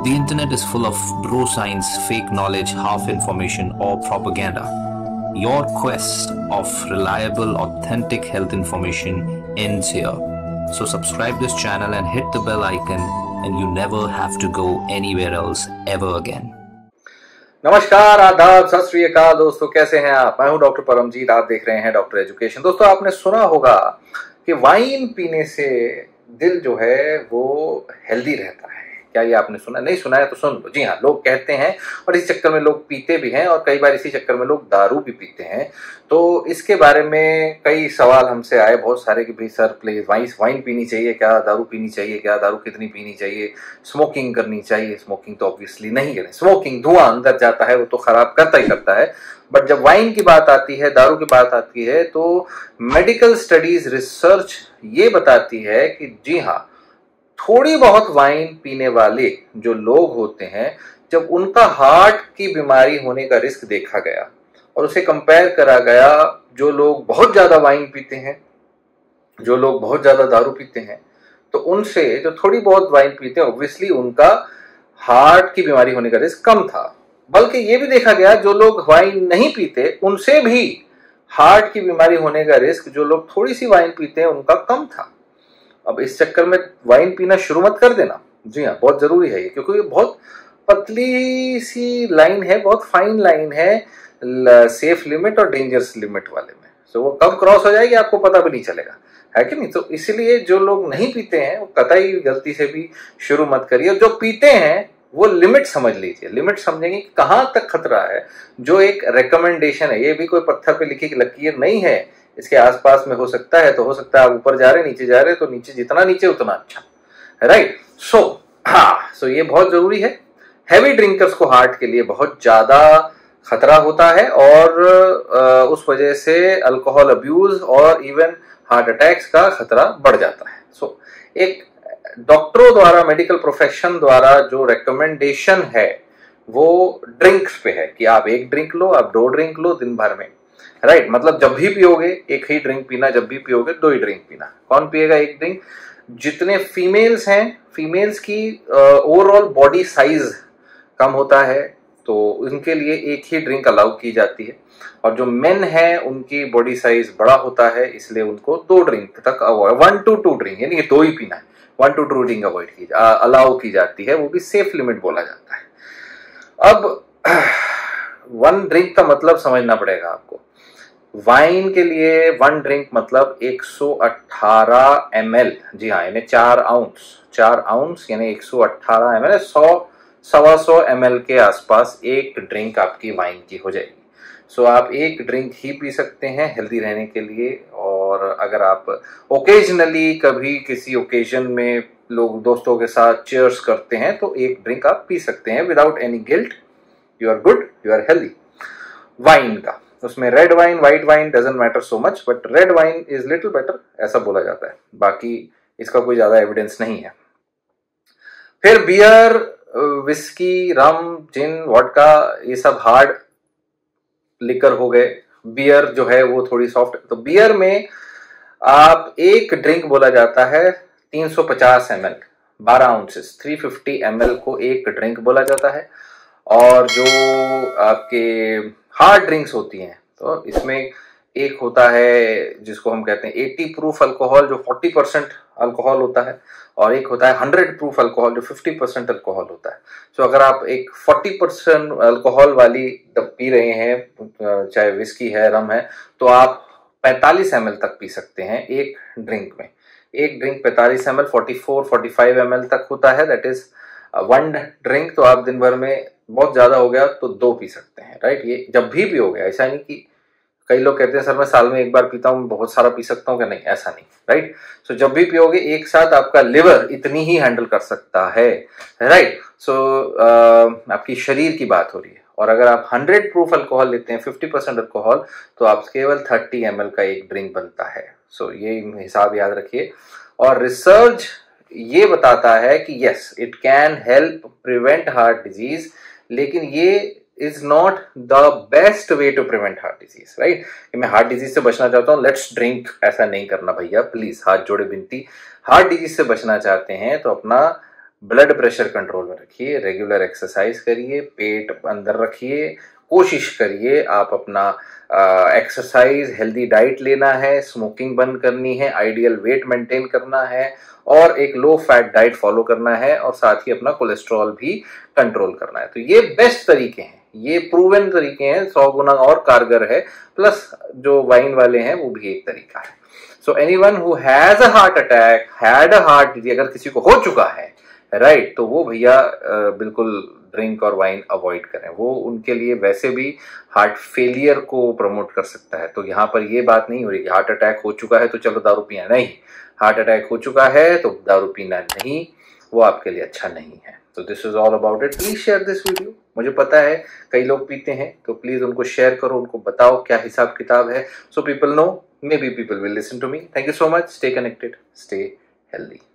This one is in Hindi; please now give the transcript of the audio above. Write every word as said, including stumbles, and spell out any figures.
The internet is full of bro science, fake knowledge, half information, or propaganda. Your quest of reliable, authentic health information ends here. So subscribe this channel and hit the bell icon, and you never have to go anywhere else ever again. नमस्कार, आदाब, सत श्री अकाल दोस्तों, कैसे हैं आप। मैं हूं डॉक्टर परमजीत, आप देख रहे हैं डॉक्टर एजुकेशन। दोस्तों, आपने सुना होगा कि वाइन पीने से दिल जो है वो हेल्दी रहता है। क्या ये आपने सुना? नहीं सुना है तो सुन लो। जी हाँ, लोग कहते हैं और इस चक्कर में लोग पीते भी हैं और कई बार इसी चक्कर में लोग दारू भी पीते हैं। तो इसके बारे में कई सवाल हमसे आए बहुत सारे कि भाई सर प्लीज वाइन वाइन पीनी चाहिए क्या, दारू पीनी चाहिए क्या, दारू कितनी पीनी चाहिए, स्मोकिंग करनी चाहिए। स्मोकिंग तो ऑब्वियसली नहीं करें, स्मोकिंग धुआं अंदर जाता है, वो तो खराब करता ही करता है। बट जब वाइन की बात आती है, दारू की बात आती है, तो मेडिकल स्टडीज, रिसर्च ये बताती है कि जी हाँ, थोड़ी बहुत वाइन पीने वाले जो लोग होते हैं, जब उनका हार्ट की बीमारी होने का रिस्क देखा गया और उसे कंपेयर करा गया जो लोग बहुत ज्यादा वाइन पीते हैं, जो लोग बहुत ज्यादा दारू पीते हैं, तो उनसे जो थोड़ी बहुत वाइन पीते हैं ऑब्वियसली उनका हार्ट की बीमारी होने का रिस्क कम था। बल्कि ये भी देखा गया जो लोग वाइन नहीं पीते उनसे भी हार्ट की बीमारी होने का रिस्क जो लोग थोड़ी सी वाइन पीते हैं उनका कम था। अब इस चक्कर में वाइन पीना शुरू मत कर देना। जी हाँ, बहुत जरूरी है ये, क्योंकि ये बहुत पतली सी लाइन है, बहुत फाइन लाइन है सेफ लिमिट और डेंजरस लिमिट वाले में। सो वो कब क्रॉस हो जाएगी आपको पता भी नहीं चलेगा, है कि नहीं। तो इसलिए जो लोग नहीं पीते हैं वो कतई गलती से भी शुरू मत करिए। जो पीते हैं वो लिमिट समझ लीजिए, लिमिट समझेंगे कि कहाँ तक खतरा है। जो एक रिकमेंडेशन है, ये भी कोई पत्थर पे लिखी लकीर नहीं है, इसके आसपास में हो सकता है तो हो सकता है आप ऊपर जा रहे नीचे जा रहे, तो नीचे जितना नीचे उतना अच्छा, राइट। सो हाँ, सो ये बहुत जरूरी है। हैवी ड्रिंकर्स को हार्ट के लिए बहुत ज्यादा खतरा होता है और आ, उस वजह से अल्कोहल अब्यूज और इवन हार्ट अटैक्स का खतरा बढ़ जाता है। सो so, एक डॉक्टरों द्वारा, मेडिकल प्रोफेशन द्वारा जो रिकमेंडेशन है वो ड्रिंक्स पे है कि आप एक ड्रिंक लो, आप दो ड्रिंक लो दिन भर में, राइट right, मतलब जब भी पियोगे एक ही ड्रिंक पीना, जब भी पियोगे दो ही ड्रिंक पीना। कौन पिएगा एक ड्रिंक? जितने फीमेल्स हैं, फीमेल्स की ओवरऑल बॉडी साइज कम होता है तो उनके लिए एक ही ड्रिंक अलाउ की जाती है, और जो मेन है उनकी बॉडी साइज बड़ा होता है इसलिए उनको दो ड्रिंक तक avoid, one to two drink, यानी कि दो ही पीना है, one to two drink avoid की अलाउ की जाती है, वो भी सेफ लिमिट बोला जाता है। अब वन ड्रिंक का मतलब समझना पड़ेगा आपको। वाइन के लिए वन ड्रिंक मतलब एक सौ अठारह एम एल, जी हाँ, यानी चार आउंस, चार आउंस यानी एक सौ अठारह एम एल, सौ सवा सौ एम एल के आसपास एक ड्रिंक आपकी वाइन की हो जाएगी। सो आप एक ड्रिंक ही पी सकते हैं हेल्दी रहने के लिए। और अगर आप ओकेजनली कभी किसी ओकेजन में लोग दोस्तों के साथ चीयर्स करते हैं तो एक ड्रिंक आप पी सकते हैं without any guilt. You are good, you are healthy. Wine का उसमें red wine, white wine doesn't matter so much, but red wine is little better, ऐसा बोला जाता है। बाकी इसका कोई ज्यादा एविडेंस नहीं है। फिर beer, whisky, rum, gin, vodka, ये सब हार्ड लिकर हो गए। बियर जो है वो थोड़ी सॉफ्ट। तो बियर में आप एक ड्रिंक बोला जाता है तीन सौ पचास एम एल, बारह आउंसेस, तीन सौ पचास एम एल को एक ड्रिंक बोला जाता है। और जो आपके हार्ड ड्रिंक्स होती हैं तो इसमें एक होता है जिसको हम कहते हैं अस्सी प्रूफ अल्कोहल, जो चालीस परसेंट अल्कोहल होता है, और एक होता है सौ प्रूफ अल्कोहल जो पचास परसेंट अल्कोहल होता है। सो so, अगर आप एक चालीस परसेंट अल्कोहल वाली पी रहे हैं, चाहे विस्की है, रम है, तो आप पैंतालीस एम एल तक पी सकते हैं एक ड्रिंक में। एक ड्रिंक पैंतालीस एम एल, चौवालीस, पैंतालीस एम एल तक होता है, दैट इज वन ड्रिंक। तो आप दिन भर में बहुत ज्यादा हो गया तो दो पी सकते हैं, राइट। ये जब भी पियोगे, ऐसा नहीं कि कई लोग कहते हैं सर मैं साल में एक बार पीता हूँ, बहुत सारा पी सकता हूँ क्या? नहीं, ऐसा नहीं, राइट। सो जब भी पियोगे एक साथ आपका लिवर इतनी ही हैंडल कर सकता है, राइट। सो आपकी शरीर की बात हो रही है। और अगर आप सौ प्रूफ अल्कोहल लेते हैं, पचास परसेंट अल्कोहल, तो आप केवल तीस एम एल का एक ड्रिंक बनता है। सो so, ये हिसाब याद रखिए। और रिसर्च ये बताता है कि yes, it can help prevent heart disease, लेकिन ये is not the best way to prevent heart disease, right. मैं हार्ट डिजीज से बचना चाहता हूँ, लेट्स ड्रिंक, ऐसा नहीं करना भैया, प्लीज, हाथ जोड़े विनती। हार्ट डिजीज से बचना चाहते हैं तो अपना ब्लड प्रेशर कंट्रोल में रखिए, रेगुलर एक्सरसाइज करिए, पेट अंदर रखिए, कोशिश करिए आप अपना एक्सरसाइज, हेल्दी डाइट लेना है, स्मोकिंग बंद करनी है, आइडियल वेट मेंटेन करना है और एक लो फैट डाइट फॉलो करना है और साथ ही अपना कोलेस्ट्रॉल भी कंट्रोल करना है। तो ये बेस्ट तरीके हैं, ये प्रूवन तरीके हैं, सौ गुना और कारगर है। प्लस जो वाइन वाले हैं वो भी एक तरीका है। So anyone who has a heart attack, had a heart disease, अगर किसी को हो चुका है राइट right, तो वो भैया बिल्कुल ड्रिंक और वाइन अवॉइड करें, वो उनके लिए वैसे भी हार्ट फेलियर को प्रमोट कर सकता है। तो यहाँ पर ये बात नहीं हो रही कि हार्ट अटैक हो चुका है तो चलो दारू पिया, नहीं, हार्ट अटैक हो चुका है तो दारू पीना नहीं, वो आपके लिए अच्छा नहीं है। तो this is all about it. Please share this video. मुझे पता है कई लोग पीते हैं, तो प्लीज उनको शेयर करो, उनको बताओ क्या हिसाब किताब है, so people know, maybe people will listen to me. Thank you so much, stay connected, stay healthy.